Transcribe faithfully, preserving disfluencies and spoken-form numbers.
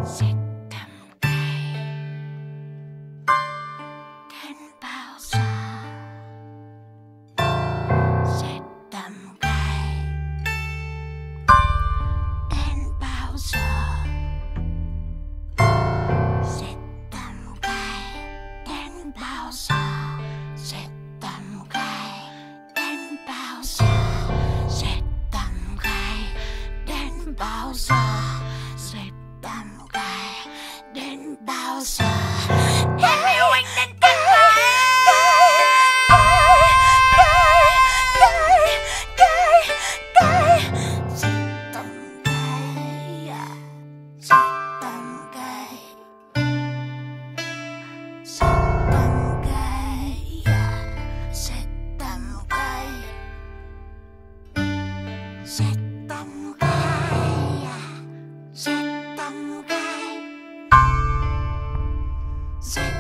Dệt tầm gai đến bao giờ? Dệt tầm gai đến bao giờ? Dệt tầm gai đến bao giờ? Dệt tầm gai đến bao giờ? Dệt tầm gai đến bao giờ? Dệt tầm gai đến bao giờ? Em yêu anh đến cắt gai, gai, gai, gai, gai. Dệt tầm gai, dệt tầm gai, dệt tầm gai, dệt tầm gai, dệt tầm gai, dệt tầm gai, dệt